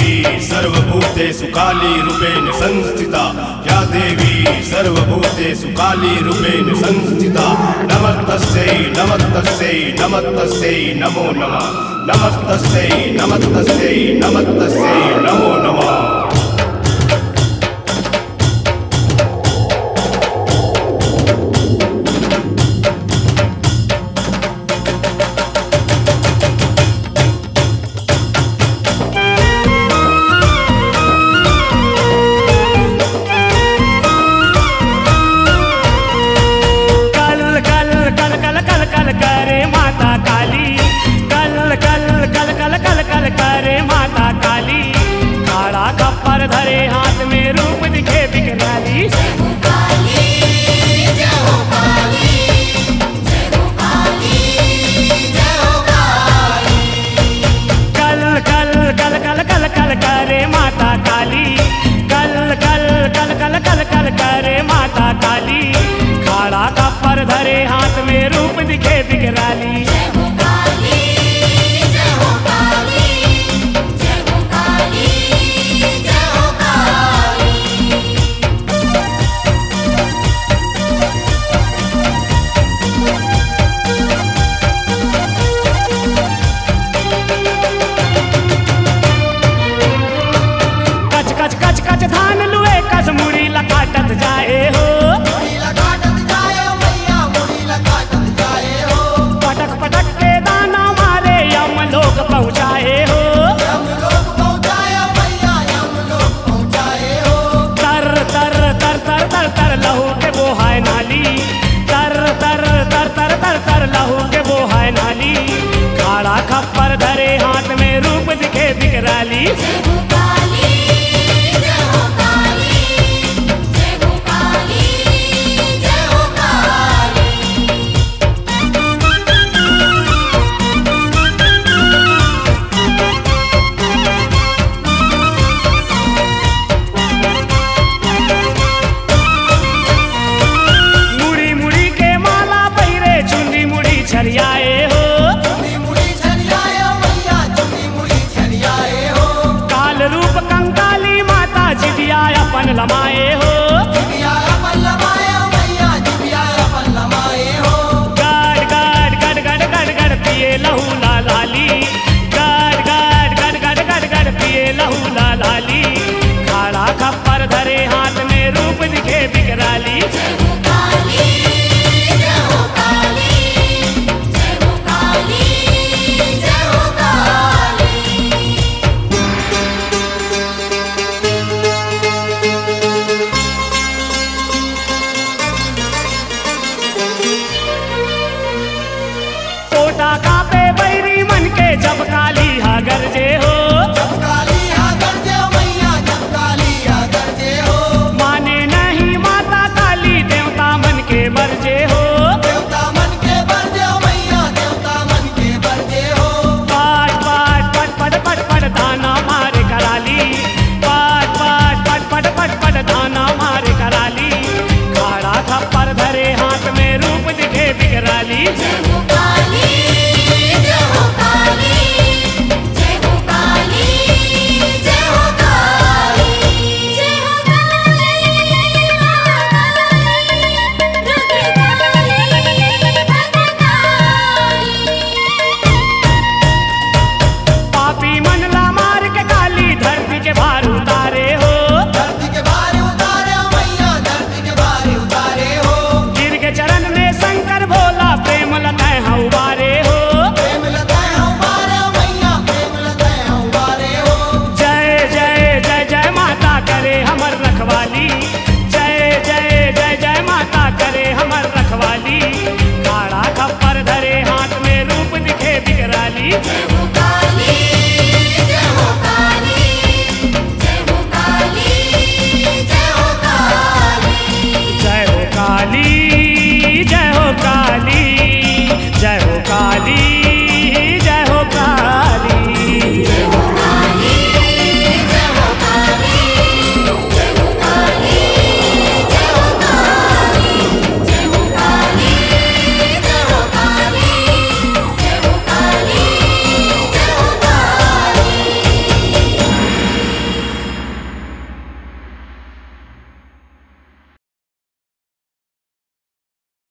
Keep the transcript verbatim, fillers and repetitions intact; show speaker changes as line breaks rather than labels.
देवी सर्वभूतेषु काली रूपेण संस्थिता या देवी सर्वभूतेषु काली रूपेण संस्थिता नमस्तस्यै नमस्तस्यै नमस्तस्यै नमो नमः नमस्तस्यै नमस्तस्यै नमस्तस्यै नमो नमः।
धरे हाथ में रूप दिखे बिकराली कल कल कल कल कल कल करे माता काली कल कल कल कल कल कल करे माता काली खाड़ा कपर धरे हाथ में रूप दिखे बिकराली धान लुए कस मुड़ी लकाटत जाए हो पटक पटक के दाना मारे यम लोग पहुँचाए हो तर तर तर तर तर तर लहू के वो है नाली तर तर तर तर तर तर लहू के वो है नाली खाड़ा खप्पर धरे हाथ में रूप दिखे बिकराली छरियाए हो काल रूप कंकाली माता जिदिया अपन लमाए